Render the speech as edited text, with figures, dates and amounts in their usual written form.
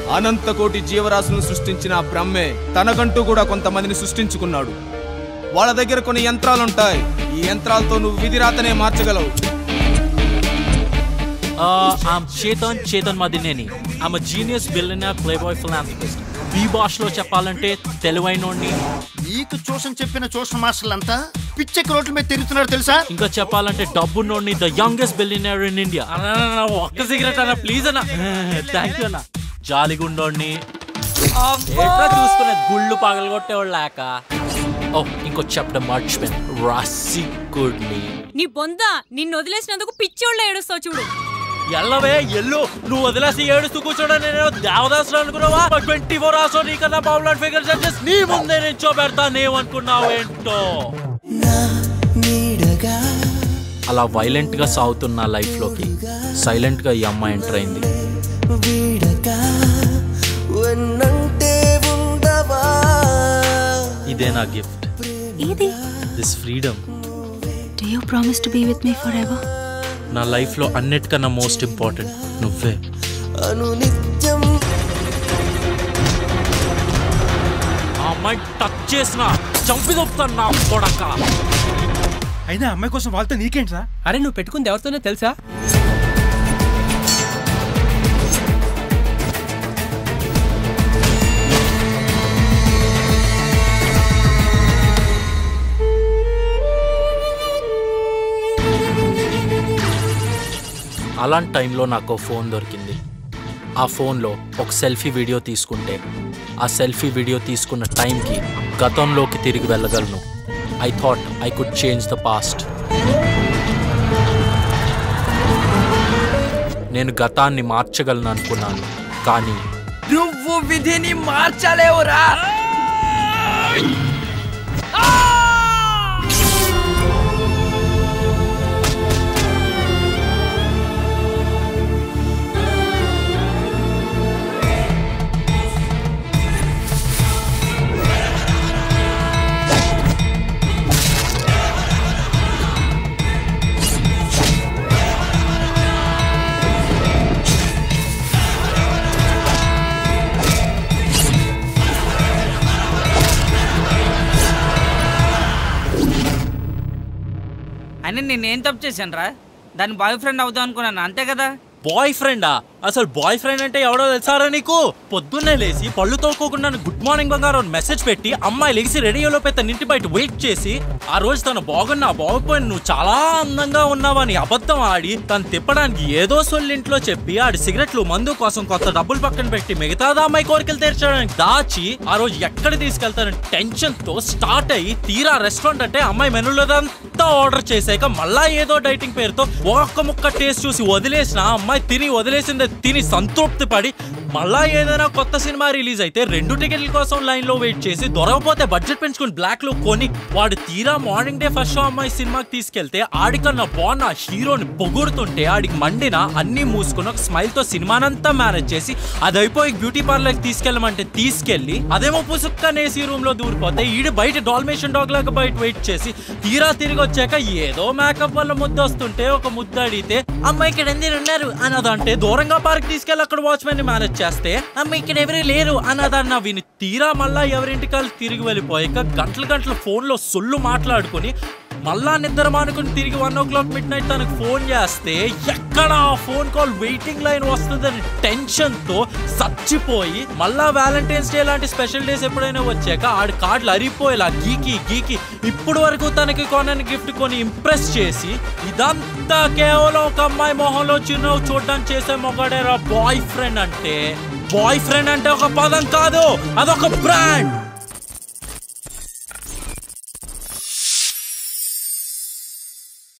అనంతకోటి జీవరాశులను సృష్టించిన బ్రహ్మే తనకంటూ కూడా కొంతమందిని సృష్టించుకున్నాడు. వాళ్ళ దగ్గర కొన్ని యంత్రాలుంటాయి. ఈ యంత్రాలతో నువ్వు విధిరాతనే మార్చగలవు. I'm Chetan Maddineni. I'm a genius billionaire playboy philanthropist. ఈ భాషలో చెప్పాలంటే తెలుగైనోడిని. నీకు చూసం చెప్పిన ట్యూషన్ మాస్టర్లంతా పిచ్చెక్కి రోడ్ల మీద తిరుగుతున్నారు తెలుసా? ఇంకా చెప్పాలంటే డబ్బున్నోడిని, the youngest billionaire in India. ఒక్క సిగరెట్ అన్న ప్లీజ్ అన్న. థ్యాంక్ యూ అన్న. జాలిగుండోడిని ఎట్లా చూసుకునే గుళ్ళు పగలగొట్టేవాళ్ళు లేక. ఓ ఇంకో చెప్పడం మర్చిపోయాను, రాసికుడిని. నీ బొంద నిన్ను వదిలేసినందుకు పిచ్చోళ్ళ ఏడుస్తావు చూడు. ఎల్లవే ఎల్లు, నువ్వు వదిలేసి ఏడుస్తూ కూర్చోడా? నేను దేవదాసులు అనుకున్నావా? 24 hours నీకన్నా పాపులర్ ఫిగర్ జడ్జెస్ నీ ముందే నించో పెడతా నేమనుకున్నావు ఏంటో. అలా వైలెంట్ గా సాగుతున్న లైఫ్ లోకి సైలెంట్ గా ఈ అమ్మాయి ఎంటర్ అయింది. ఇదే నా gift. This freedom. Do you promise to be with me forever? నా లైఫ్ లో అన్నిటికన్నా మోస్ట్ ఇంపార్టెంట్ నువ్వే. ఆ అమ్మాయి టచ్ చేసిన చంపి దొప్పుతాను నా కొడక. అయినా అమ్మాయి కోసం వాళ్ళతో నీకేంట్రా? అరే నువ్వు పెట్టుకుంది ఎవరితోనే తెలుసా? అలాంటి టైంలో నాకు ఫోన్ దొరికింది. ఆ ఫోన్లో ఒక సెల్ఫీ వీడియో తీసుకుంటే ఆ సెల్ఫీ వీడియో తీసుకున్న టైంకి గతంలోకి తిరిగి వెళ్ళగలను. I thought I could change the past. నేను గతాన్ని మార్చగలను అనుకున్నాను, కానీ నువ్వు విధిని మార్చలేవురా. అని నేనేం తప్పు చేశాను రా? దాని బాయ్ ఫ్రెండ్ అవుదాం అనుకున్నాను, అంతే కదా? బాయ్ ఫ్రెండా? అసలు బాయ్ ఫ్రెండ్ అంటే ఎవడో తెలుసారా నీకు? పొద్దున్నే లేచి పళ్ళు తోకోకుండా గుడ్ మార్నింగ్ బంగారం మెసేజ్ పెట్టి అమ్మాయి లేచి రెడీ అయ్యేలోపే తన ఇంటి బయట వెయిట్ చేసి ఆ రోజు తను బాగున్నా బాగుపోయిన నువ్వు చాలా అందంగా ఉన్నావని అబద్ధం ఆడి తను తిప్పడానికి ఏదో సొల్లింట్లో చెప్పి ఆడి సిగరెట్లు మందు కోసం కొత్త డబ్బులు పక్కన పెట్టి మిగతాదా అమ్మాయి కోరికలు తీర్చడానికి దాచి ఆ రోజు ఎక్కడ తీసుకెళ్తానని టెన్షన్ తో స్టార్ట్ అయ్యి తీరా రెస్టారెంట్ అంటే అమ్మాయి మెనూలోదంతా ఆర్డర్ చేసాక మళ్ళా ఏదో డైటింగ్ పేరుతో ఒక్క ముక్క టేస్ట్ చూసి వదిలేసిన అమ్మాయి తిని వదిలేసిందే తిని సంతృప్తి పడి మళ్ళా ఏదైనా కొత్త సినిమా రిలీజ్ అయితే 2 టికెట్ల కోసం లైన్ లో వెయిట్ చేసి దొరకపోతే బడ్జెట్ పెంచుకుని బ్లాక్ లో కొని వాడు తీరా మార్నింగ్ డే ఫస్ట్ షో అమ్మాయి సినిమాకి తీసుకెళ్తే ఆడికన్నా బాగున్న హీరోని పొగుడుతుంటే ఆడికి మండిన అన్ని మూసుకుని ఒక స్మైల్ తో సినిమానంతా మేనేజ్ చేసి అది అయిపోయి బ్యూటీ పార్లర్ కి తీసుకెళ్ళమంటే తీసుకెళ్లి అదేమో పుసుక్కనే ఏసీ రూమ్ లో దూరిపోతే ఈడు బయట డాల్మేషన్ డాగ్ లాగా బయట వెయిట్ చేసి తీరా తిరిగి వచ్చాక ఏదో మేకప్ వల్ల ముద్దు వస్తుంటే ఒక ముద్దు అడిగితే అమ్మాయి ఇక్కడ ఎందుకు ఉన్నారు అన్నదంటే దూరంగా పార్క్ తీసుకెళ్ళి అక్కడ వాచ్మెన్ ని మేనేజ్ చేస్తే అమ్మ ఇక్కడ ఎవరు లేరు అన్నదన్న విని తీరా మళ్ళా ఎవరింటికాళ్ళు తిరిగి వెళ్ళిపోయాక గంటలు ఫోన్ లో సొల్లు మాట్లాడుకుని మళ్ళా నిద్ర మానుకుని తిరిగి 1 o'clock midnight తనకు ఫోన్ చేస్తే ఎక్కడ ఆ ఫోన్ కాల్ వెయిటింగ్ లైన్ వస్తుందని టెన్షన్ తో చచ్చిపోయి మళ్ళా వ్యాలంటైన్స్ డే లాంటి స్పెషల్ డేస్ ఎప్పుడైనా వచ్చాక ఆడి కార్డులు అరిపోయేలా గీకి ఇప్పుడు వరకు తనకి కొనని గిఫ్ట్ కొని ఇంప్రెస్ చేసి ఇదంతా కేవలం ఒక అమ్మాయి మొహంలో చిరునవ్వు చూడడానికి చేసే మొగాడేరా బాయ్ ఫ్రెండ్ అంటే. బాయ్ ఫ్రెండ్ అంటే ఒక పదం కాదు, అదొక బ్రాండ్.